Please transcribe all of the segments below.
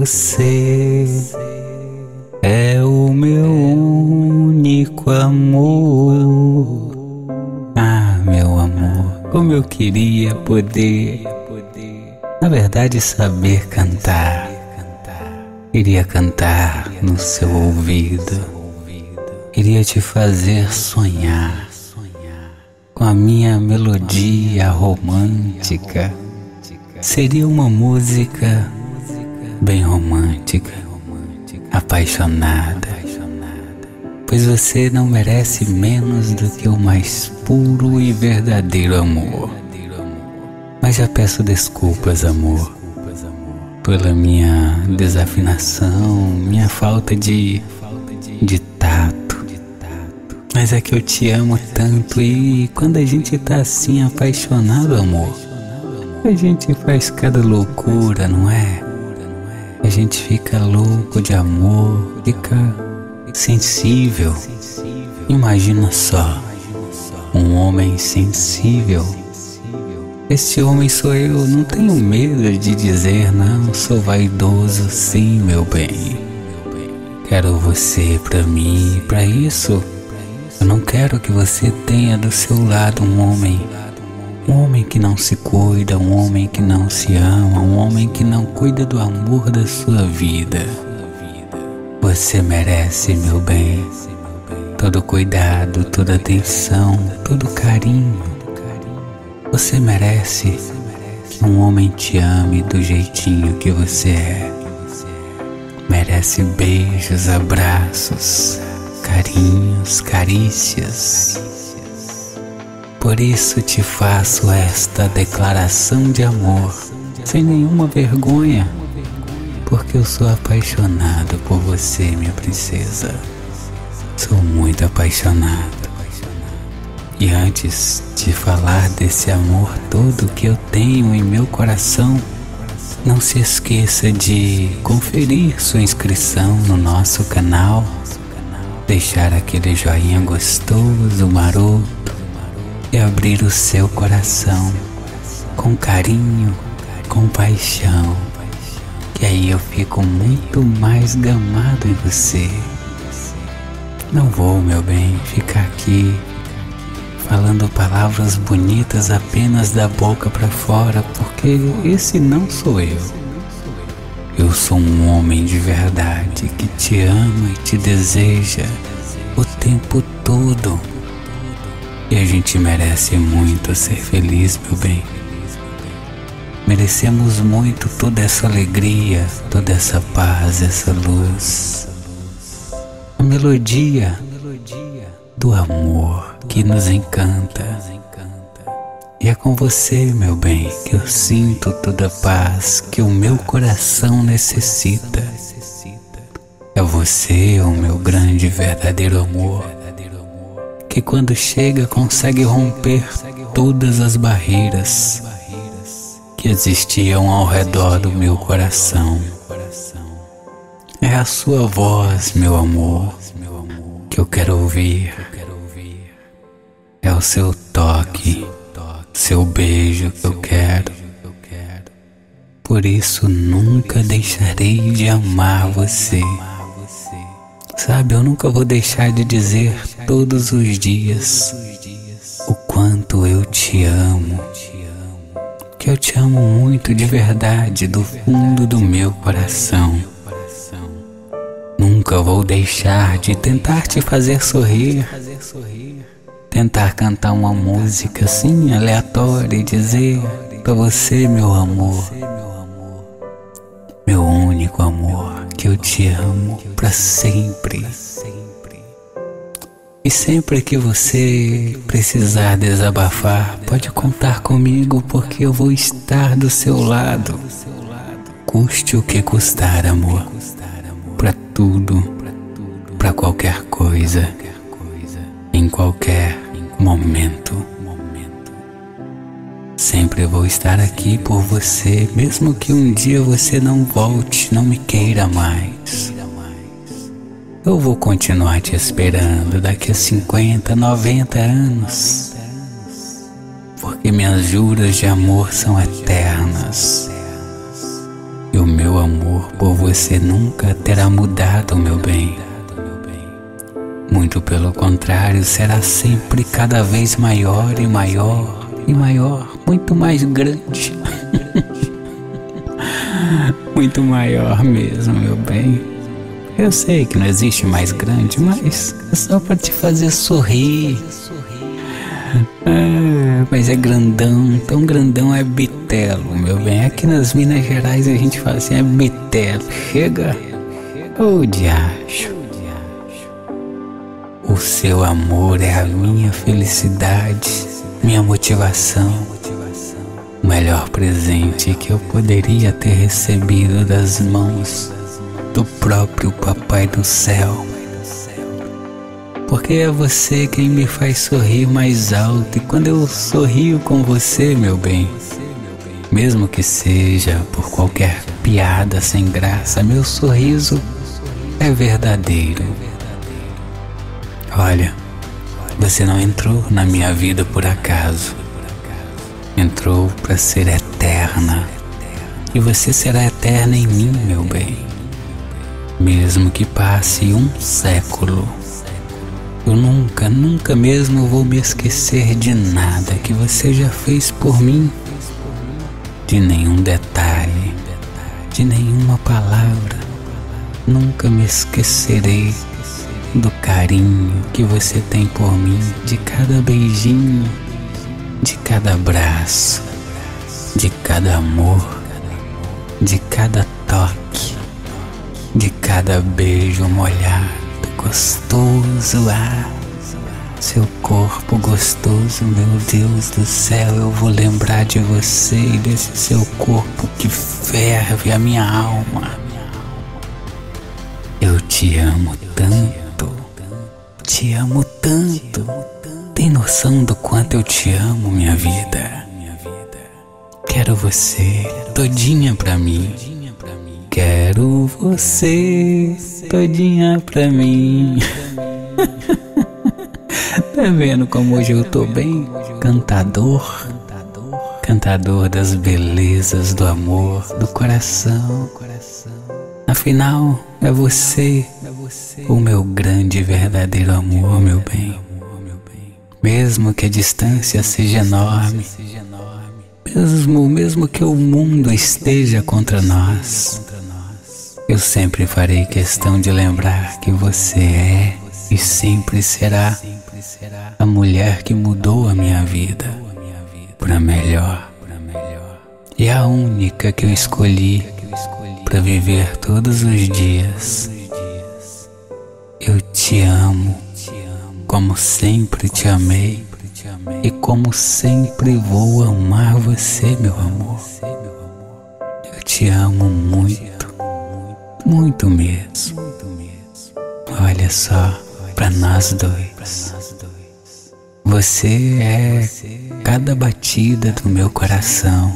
Você é o meu único amor. Ah, meu amor, como eu queria poder, na verdade, saber cantar. Iria cantar no seu ouvido, iria te fazer sonhar com a minha melodia romântica. Seria uma música bem romântica, apaixonada, pois você não merece menos do que o mais puro e verdadeiro amor. Mas já peço desculpas, amor, pela minha desafinação, minha falta de tato. Mas é que eu te amo tanto, e quando a gente tá assim apaixonado, amor, a gente faz cada loucura, não é? A gente fica louco de amor, fica sensível. Imagina só, um homem sensível. Esse homem sou eu, não tenho medo de dizer não, sou vaidoso sim, meu bem. Quero você pra mim, e pra isso eu não quero que você tenha do seu lado um homem que não se cuida, um homem que não se ama, um homem que não cuida do amor da sua vida. Você merece, meu bem, todo cuidado, toda atenção, todo carinho. Você merece que um homem te ame do jeitinho que você é. Merece beijos, abraços, carinhos, carícias. Por isso te faço esta declaração de amor, sem nenhuma vergonha, porque eu sou apaixonado por você, minha princesa. Sou muito apaixonado. E antes de falar desse amor todo que eu tenho em meu coração, não se esqueça de conferir sua inscrição no nosso canal, deixar aquele joinha gostoso, maroto, e abrir o seu coração com carinho, com paixão, que aí eu fico muito mais gamado em você. Não vou, meu bem, ficar aqui falando palavras bonitas apenas da boca para fora, porque esse não sou eu. Eu sou um homem de verdade que te ama e te deseja o tempo todo. E a gente merece muito ser feliz, meu bem. Merecemos muito toda essa alegria, toda essa paz, essa luz. A melodia do amor que nos encanta. E é com você, meu bem, que eu sinto toda a paz que o meu coração necessita. É você, o meu grande e verdadeiro amor, que quando chega consegue romper todas as barreiras que existiam ao redor do meu coração. É a sua voz, meu amor, que eu quero ouvir. É o seu toque, seu beijo que eu quero. Por isso nunca deixarei de amar você. Sabe, eu nunca vou deixar de dizer todos os dias o quanto eu te amo. Que eu te amo muito de verdade, do fundo do meu coração. Nunca vou deixar de tentar te fazer sorrir, tentar cantar uma música assim aleatória e dizer pra você, meu amor, meu único amor, que eu te amo pra sempre. E sempre que você precisar desabafar, pode contar comigo, porque eu vou estar do seu lado, custe o que custar, amor, pra tudo, pra qualquer coisa, em qualquer momento. Sempre vou estar aqui por você, mesmo que um dia você não volte, não me queira mais. Eu vou continuar te esperando daqui a 50, 90 anos, porque minhas juras de amor são eternas. E o meu amor por você nunca terá mudado, meu bem. Muito pelo contrário, será sempre cada vez maior e maior e maior, muito mais grande. Muito maior mesmo, meu bem. Eu sei que não existe mais grande, mas é só para te fazer sorrir. Mas é grandão, tão grandão é bitelo, meu bem. Aqui nas Minas Gerais a gente fala assim, é bitelo. Chega, ô diacho. O seu amor é a minha felicidade, minha motivação. O melhor presente que eu poderia ter recebido das mãos do próprio Papai do Céu. Porque é você quem me faz sorrir mais alto. E quando eu sorrio com você, meu bem, mesmo que seja por qualquer piada sem graça, meu sorriso é verdadeiro. Olha, você não entrou na minha vida por acaso. Entrou para ser eterna. E você será eterna em mim, meu bem. Mesmo que passe um século. Eu nunca, nunca mesmo vou me esquecer de nada que você já fez por mim. De nenhum detalhe, de nenhuma palavra. Nunca me esquecerei do carinho que você tem por mim, de cada beijinho, de cada abraço, de cada amor, de cada toque, de cada beijo molhado, gostoso, seu corpo gostoso, meu Deus do céu, eu vou lembrar de você e desse seu corpo que ferve a minha alma. Eu te amo tanto, te amo tanto. Tem noção do quanto eu te amo, minha vida? Quero você todinha pra mim. Quero você todinha pra mim. Tá vendo como hoje eu tô bem? Cantador, cantador das belezas do amor, do coração. Afinal, é você, o meu grande e verdadeiro amor, meu bem. Mesmo que a distância seja enorme, mesmo que o mundo esteja contra nós, eu sempre farei questão de lembrar que você é e sempre será a mulher que mudou a minha vida para melhor e a única que eu escolhi para viver todos os dias. Eu te amo como sempre te amei e como sempre vou amar você, meu amor. Eu te amo muito, muito mesmo. Olha só pra nós dois. Você é cada batida do meu coração.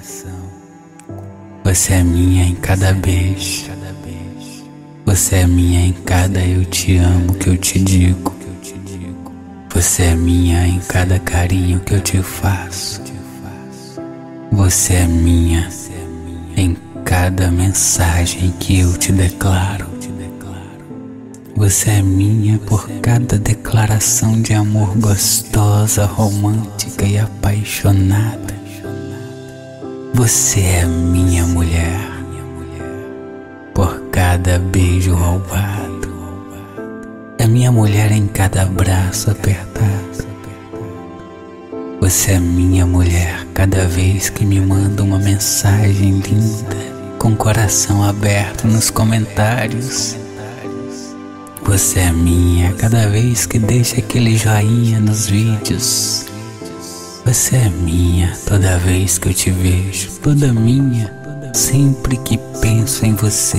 Você é minha em cada beijo. Você é minha em cada eu te amo que eu te digo. Você é minha em cada carinho que eu te faço. Você é minha em cada mensagem que eu te declaro. Você é minha por cada declaração de amor gostosa, romântica e apaixonada. Você é minha mulher por cada beijo roubado. É minha mulher em cada abraço apertado. Você é minha mulher cada vez que me manda uma mensagem linda, com coração aberto nos comentários. Você é minha cada vez que deixa aquele joinha nos vídeos. Você é minha toda vez que eu te vejo, toda minha, sempre que penso em você.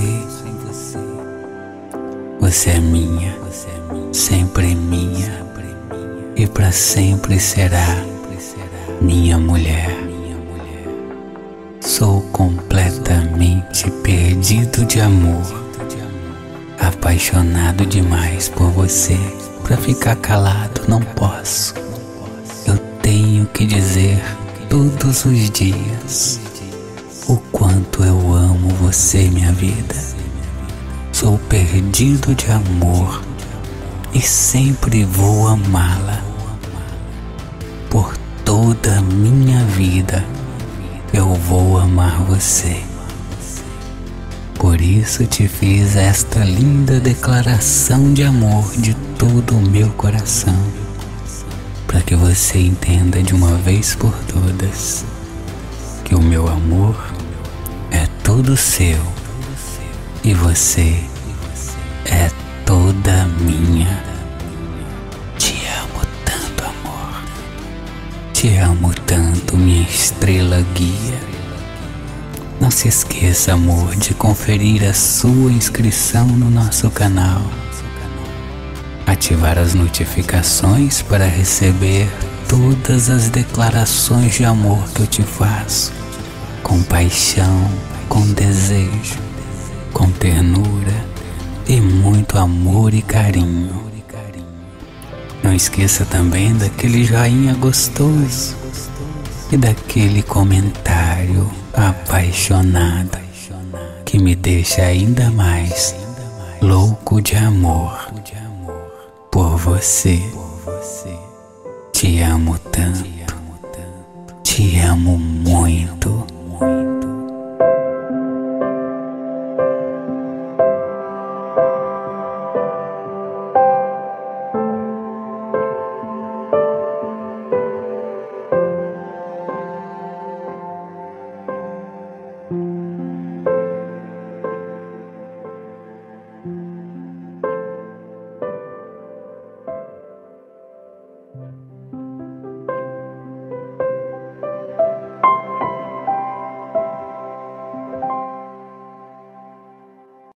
Você é minha, sempre minha, e para sempre será minha mulher. Sou completamente perdido de amor, apaixonado demais por você. Pra ficar calado não posso. Eu tenho que dizer todos os dias o quanto eu amo você, minha vida. Sou perdido de amor e sempre vou amá-la. Por toda a minha vida eu vou amar você. Por isso te fiz esta linda declaração de amor de todo o meu coração, para que você entenda de uma vez por todas que o meu amor é todo seu e você é toda minha. Te amo tanto, amor. Te amo tanto, minha estrela guia. Não se esqueça, amor, de conferir a sua inscrição no nosso canal. Ativar as notificações para receber todas as declarações de amor que eu te faço, com paixão, com desejo, com ternura e muito amor e carinho. Não esqueça também daquele joinha gostoso e daquele comentário apaixonado que me deixa ainda mais louco de amor por você. Te amo tanto, te amo muito.